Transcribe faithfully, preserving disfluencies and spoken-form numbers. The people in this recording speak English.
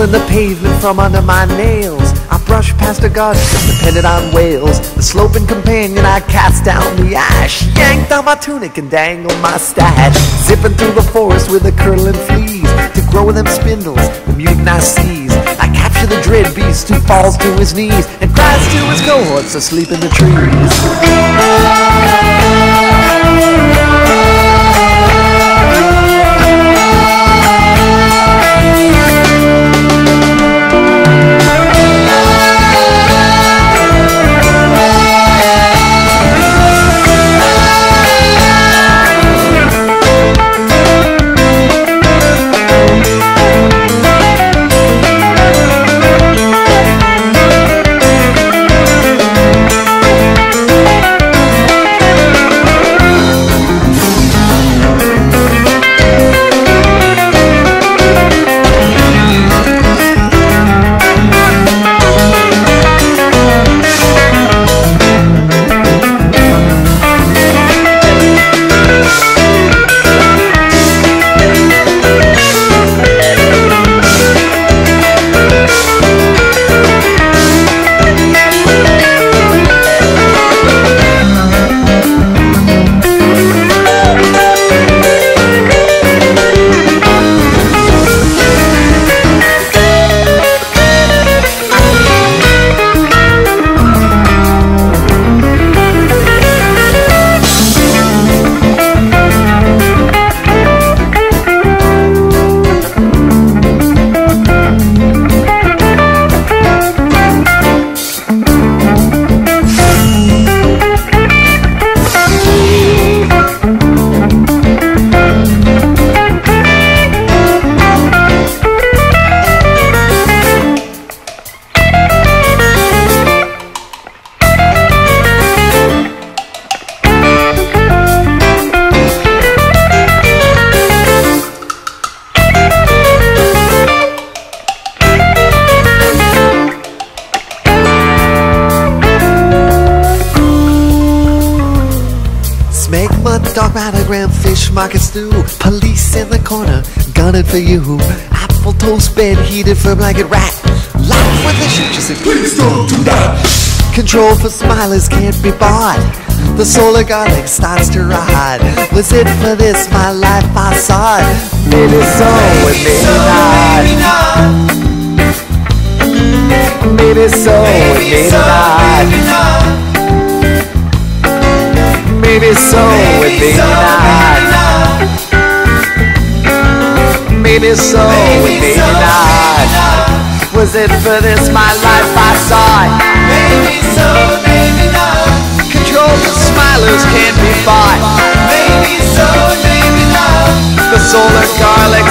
pulling the pavement from under my nails. I brushed past a garden, depended on whales. The sloping companion, I cast down the ash, yanked on my tunic and dangled my stash. Zipping through the forest with the curdling fleas, to grow them spindles, the mutant I seize. I capture the dread beast who falls to his knees and cries to his cohorts asleep in the trees. Dogmatogram, fish market stew, police in the corner, gunning for you. Apple toast bed heated for blanket rat. Laugh when they shoot you, say please don't do that. Control for smilers can't be bought. The solar garlic starts to rot. Was it for this my life I sought? Maybe so, and maybe not. Maybe so, and maybe not. Maybe so, and maybe not. Maybe so, and maybe not. Was it for this my life I sought? Maybe so, maybe not. Control the smilers can't be bought. Maybe so, maybe not. The solar garlic